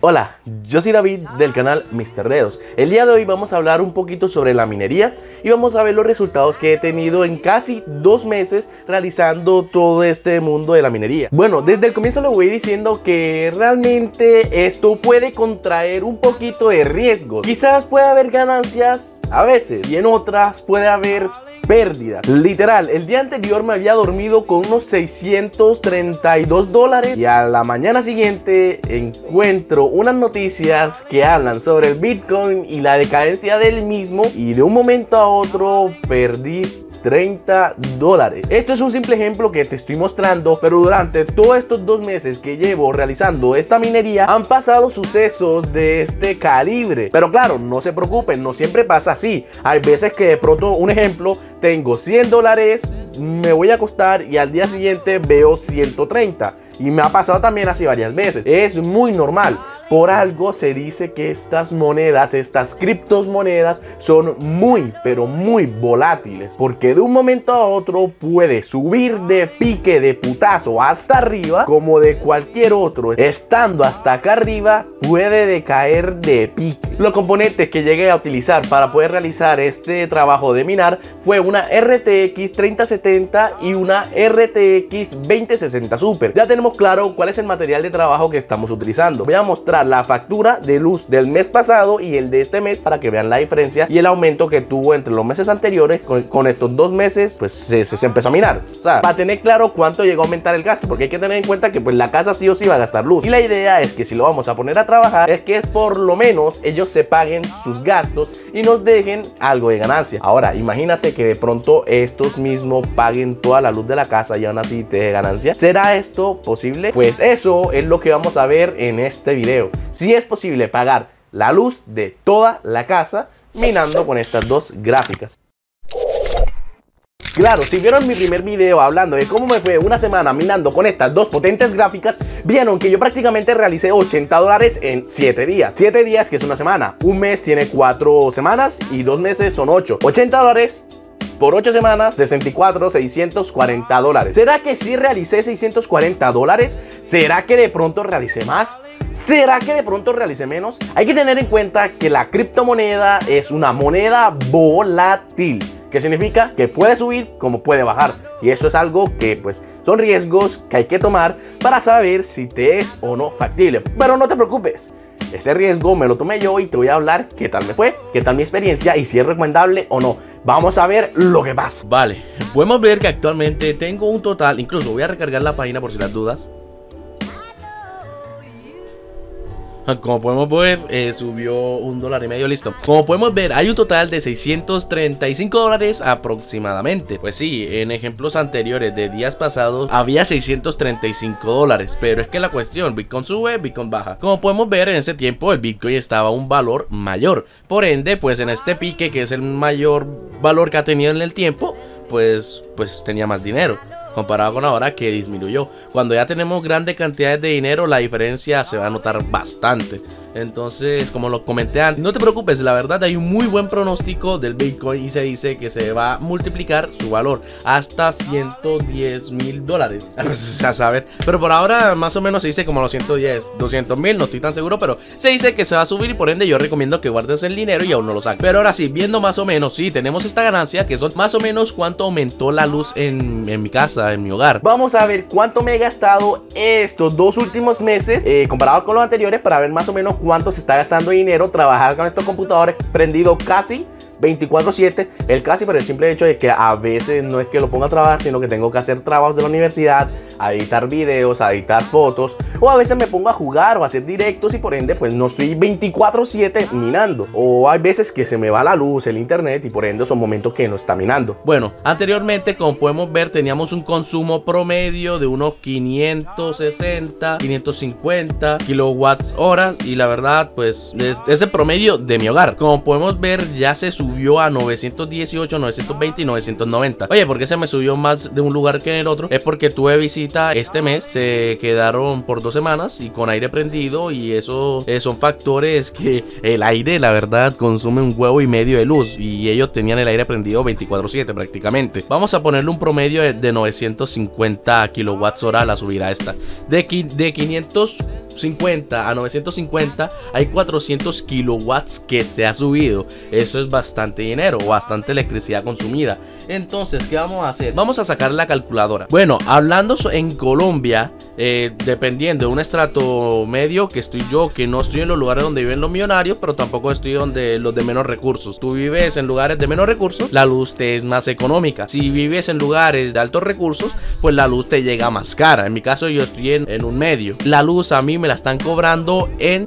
Hola, yo soy David del canal Mr. Dedos. El día de hoy vamos a hablar un poquito sobre la minería y vamos a ver los resultados que he tenido en casi 2 meses realizando todo este mundo de la minería. Bueno, desde el comienzo lo voy diciendo que realmente esto puede contraer un poquito de riesgo. Quizás pueda haber ganancias a veces y en otras puede haber pérdidas. Literal, el día anterior me había dormido con unos $632 y a la mañana siguiente encuentro unas noticias que hablan sobre el Bitcoin y la decadencia del mismo, y de un momento a otro perdí $30. Esto es un simple ejemplo que te estoy mostrando, pero durante todos estos 2 meses que llevo realizando esta minería han pasado sucesos de este calibre. Pero claro, no se preocupen, no siempre pasa así. Hay veces que de pronto, un ejemplo, tengo $100, me voy a acostar y al día siguiente veo 130. Y me ha pasado también así varias veces. Es muy normal. Por algo se dice que estas monedas, estas criptomonedas son muy, pero muy volátiles. Porque de un momento a otro puede subir de pique, de putazo hasta arriba, como de cualquier otro. Estando hasta acá arriba, puede decaer de pique. Los componentes que llegué a utilizar para poder realizar este trabajo de minar fue una RTX 3070 y una RTX 2060 Super. Ya tenemos claro cuál es el material de trabajo que estamos utilizando. Voy a mostrar la factura de luz del mes pasado y el de este mes para que vean la diferencia y el aumento que tuvo entre los meses anteriores. Con estos 2 meses pues se empezó a minar. O sea, para tener claro cuánto llegó a aumentar el gasto, porque hay que tener en cuenta que pues la casa sí o sí va a gastar luz, y la idea es que si lo vamos a poner a trabajar es que por lo menos ellos se paguen sus gastos y nos dejen algo de ganancia. Ahora imagínate que de pronto estos mismos paguen toda la luz de la casa y aún así te dé ganancia. ¿Será esto posible? Pues eso es lo que vamos a ver en este video. Si es posible pagar la luz de toda la casa minando con estas 2 gráficas. Claro, si vieron mi primer video hablando de cómo me fue una semana minando con estas 2 potentes gráficas, vieron que yo prácticamente realicé $80 en 7 días. 7 días que es una semana. Un mes tiene 4 semanas y 2 meses son 8. $80 por 8 semanas, 64, $640. ¿Será que sí realicé $640? ¿Será que de pronto realicé más? ¿Será que de pronto realicé menos? Hay que tener en cuenta que la criptomoneda es una moneda volátil. ¿Qué significa? Que puede subir como puede bajar. Y eso es algo que pues son riesgos que hay que tomar para saber si te es o no factible. Pero no te preocupes, ese riesgo me lo tomé yo y te voy a hablar qué tal me fue, qué tal mi experiencia y si es recomendable o no. Vamos a ver lo que pasa. Vale, podemos ver que actualmente tengo un total, incluso voy a recargar la página por si las dudas. Como podemos ver, subió $1.50, listo. Como podemos ver, hay un total de $635 aproximadamente. Pues sí, en ejemplos anteriores de días pasados había $635. Pero es que la cuestión, Bitcoin sube, Bitcoin baja. Como podemos ver, en ese tiempo el Bitcoin estaba a un valor mayor. Por ende, pues en este pique, que es el mayor valor que ha tenido en el tiempo, pues tenía más dinero comparado con ahora que disminuyó. Cuando ya tenemos grandes cantidades de dinero, la diferencia se va a notar bastante. Entonces, como lo comenté antes, no te preocupes, la verdad hay un muy buen pronóstico del Bitcoin y se dice que se va a multiplicar su valor hasta $110.000. A saber, pero por ahora más o menos se dice como los 110, 200.000, no estoy tan seguro, pero se dice que se va a subir y por ende yo recomiendo que guardes el dinero y aún no lo saques. Pero ahora sí, viendo más o menos, sí, tenemos esta ganancia que son más o menos cuánto aumentó la luz en mi casa, en mi hogar. Vamos a ver cuánto me he gastado estos 2 últimos meses comparado con los anteriores para ver más o menos cuánto se está gastando dinero trabajar con estos computadores prendidos casi 24/7, el casi por el simple hecho de que a veces no es que lo ponga a trabajar, sino que tengo que hacer trabajos de la universidad, a editar videos, a editar fotos, o a veces me pongo a jugar o a hacer directos y por ende pues no estoy 24/7 minando, o hay veces que se me va la luz, el internet y por ende son momentos que no está minando. Bueno, anteriormente como podemos ver teníamos un consumo promedio de unos 560, 550 kilowatts horas y la verdad pues es el promedio de mi hogar. Como podemos ver ya se subió a 918, 920 y 990. Oye, ¿por qué se me subió más de un lugar que en el otro? Es porque tuve visita este mes, se quedaron por 2 semanas y con aire prendido y eso son factores que el aire la verdad consume 1,5 huevos de luz y ellos tenían el aire prendido 24/7 prácticamente. Vamos a ponerle un promedio de 950 kilowatts hora a la subida esta. De 500 950 a 950 hay 400 kilowatts que se ha subido. Eso es bastante dinero, bastante electricidad consumida. Entonces, ¿qué vamos a hacer? Vamos a sacar la calculadora. Bueno, hablando en Colombia, dependiendo de un estrato medio que estoy yo, que no estoy en los lugares donde viven los millonarios, pero tampoco estoy donde los de menos recursos. Tú vives en lugares de menos recursos, la luz te es más económica. Si vives en lugares de altos recursos, pues la luz te llega más cara. En mi caso yo estoy en un medio. La luz a mí me la están cobrando en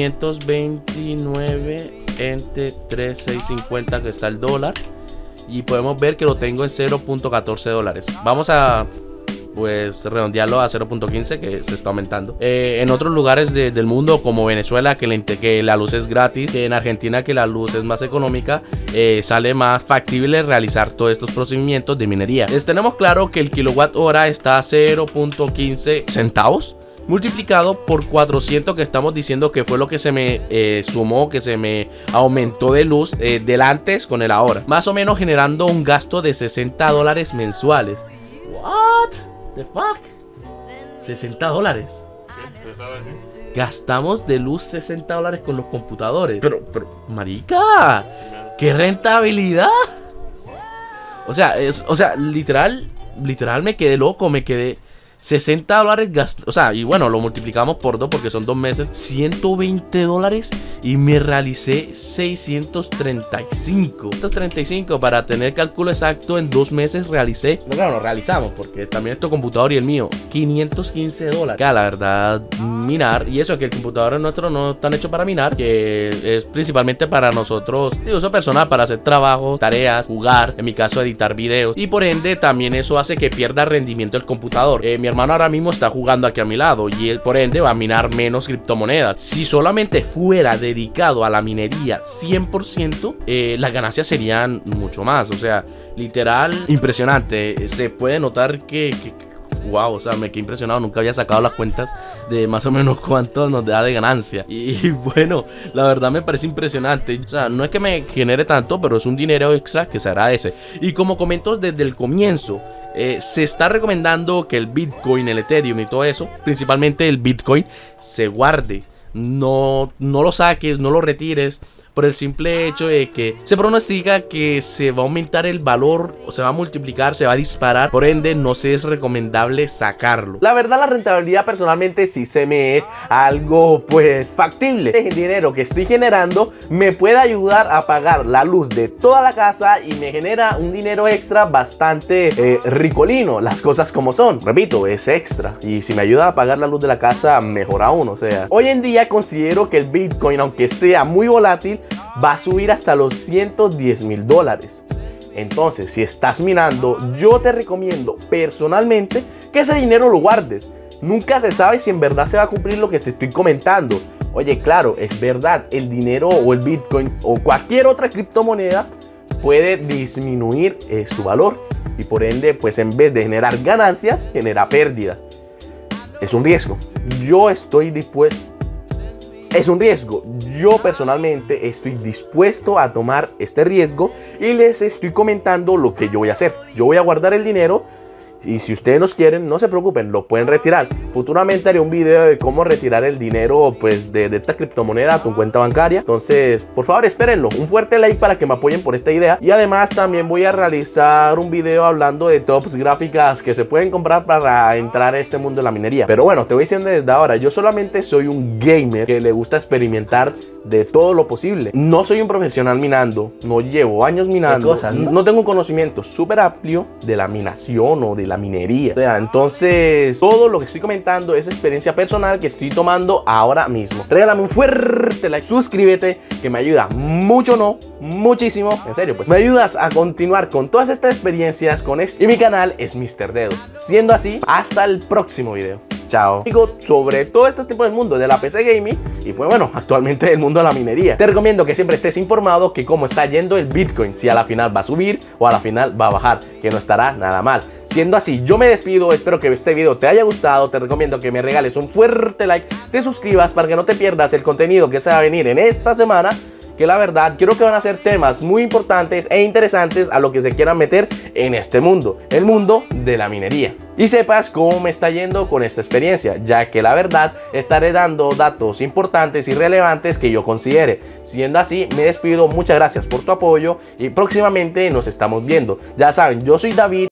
529 entre 3,650 que está el dólar. Y podemos ver que lo tengo en 0.14 dólares. Vamos a pues redondearlo a 0.15, que se está aumentando. En otros lugares del mundo como Venezuela, que la luz es gratis, en Argentina que la luz es más económica, sale más factible realizar todos estos procedimientos de minería. Tenemos claro que el kilowatt hora está a 0.15 centavos multiplicado por 400, que estamos diciendo que fue lo que se me sumó, que se me aumentó de luz del antes con el ahora, más o menos generando un gasto de 60 dólares mensuales. What the fuck, 60 dólares gastamos de luz, 60 dólares con los computadores. Pero marica, qué rentabilidad. O sea, literal me quedé loco, me quedé 60 dólares gasto, o sea, y bueno, lo multiplicamos por 2 porque son 2 meses, 120 dólares y me realicé 635 para tener cálculo exacto. En 2 meses realicé, no, claro, lo realizamos porque también es tu computador y el mío, 515 dólares. Que la verdad, minar, y eso que el computador nuestro no está hecho para minar, que es principalmente para nosotros, sí, uso personal, para hacer trabajos, tareas, jugar, en mi caso editar videos, y por ende también eso hace que pierda rendimiento el computador. Mi hermano ahora mismo está jugando aquí a mi lado y él por ende va a minar menos criptomonedas. Si solamente fuera dedicado a la minería 100%, las ganancias serían mucho más. O sea, literal, impresionante. Se puede notar que wow, o sea, me quedé impresionado. Nunca había sacado las cuentas de más o menos cuánto nos da de ganancia. Y bueno, la verdad me parece impresionante. O sea, no es que me genere tanto, pero es un dinero extra que se agradece. Y como comento desde el comienzo, se está recomendando que el Bitcoin, el Ethereum y todo eso, principalmente el Bitcoin, se guarde. No lo saques, no lo retires, por el simple hecho de que se pronostica que se va a aumentar el valor, o se va a multiplicar, se va a disparar. Por ende, no se es recomendable sacarlo. La verdad, la rentabilidad personalmente sí se me es algo pues factible. El dinero que estoy generando me puede ayudar a pagar la luz de toda la casa y me genera un dinero extra bastante ricolino, las cosas como son. Repito, es extra, y si me ayuda a pagar la luz de la casa, mejor aún. O sea, hoy en día considero que el Bitcoin, aunque sea muy volátil, va a subir hasta los 110,000 dólares. Entonces, si estás minando, yo te recomiendo personalmente que ese dinero lo guardes. Nunca se sabe si en verdad se va a cumplir lo que te estoy comentando. Oye, claro, es verdad, el dinero o el Bitcoin o cualquier otra criptomoneda puede disminuir su valor, y por ende, pues en vez de generar ganancias, genera pérdidas. Es un riesgo. Yo estoy dispuesto. Es un riesgo. Yo personalmente estoy dispuesto a tomar este riesgo y les estoy comentando lo que yo voy a hacer. Yo voy a guardar el dinero, y si ustedes nos quieren, no se preocupen, lo pueden retirar. Futuramente haré un video de cómo retirar el dinero pues de esta criptomoneda a tu cuenta bancaria. Entonces, por favor, espérenlo. Un fuerte like para que me apoyen por esta idea. Y además también voy a realizar un video hablando de tops gráficas que se pueden comprar para entrar a este mundo de la minería. Pero bueno, te voy diciendo desde ahora, yo solamente soy un gamer que le gusta experimentar de todo lo posible. No soy un profesional minando, no llevo años minando, no tengo un conocimiento súper amplio de la minación o de la minería. O sea, entonces todo lo que estoy comentando es experiencia personal que estoy tomando ahora mismo. Regálame un fuerte like, suscríbete, que me ayuda mucho, no, muchísimo, en serio, pues me ayudas a continuar con todas estas experiencias con esto. Y mi canal es Mr. Dedos. Siendo así, hasta el próximo video. Chao. Digo sobre todo estos tiempos del mundo de la PC Gaming y pues bueno, actualmente del mundo de la minería. Te recomiendo que siempre estés informado que cómo está yendo el Bitcoin, si a la final va a subir o a la final va a bajar, que no estará nada mal. Siendo así, yo me despido, espero que este video te haya gustado, te recomiendo que me regales un fuerte like, te suscribas para que no te pierdas el contenido que se va a venir en esta semana, que la verdad creo que van a ser temas muy importantes e interesantes a lo que se quieran meter en este mundo, el mundo de la minería. Y sepas cómo me está yendo con esta experiencia, ya que la verdad estaré dando datos importantes y relevantes que yo considere. Siendo así, me despido, muchas gracias por tu apoyo y próximamente nos estamos viendo. Ya saben, yo soy David.